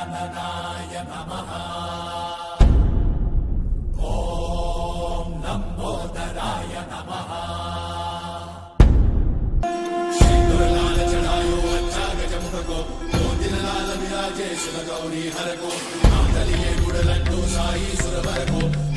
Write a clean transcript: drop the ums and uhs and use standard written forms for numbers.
गजाननाय नमः। ॐ लंबोदराय नमः। सिंदूरलाल चढ़ायो अच्छा गजमुख को, दो दिन लाल विराजे शिव गौरी हर को, नाम दलिए गुड़ लड्डू साई सुरवर को।